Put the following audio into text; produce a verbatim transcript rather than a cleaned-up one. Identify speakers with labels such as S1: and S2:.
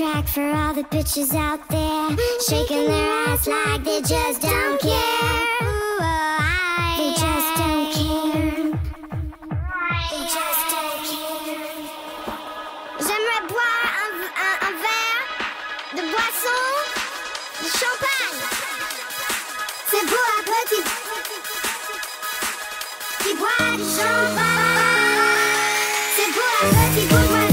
S1: track for all the bitches out there, shaking their ass like they just don't care. Ooh, I, they just don't care. They just don't care. J'aimerais boire un, un, un verre de boisson, de champagne. C'est pour un petit qui boit du champagne. C'est pour un petit bourgeois.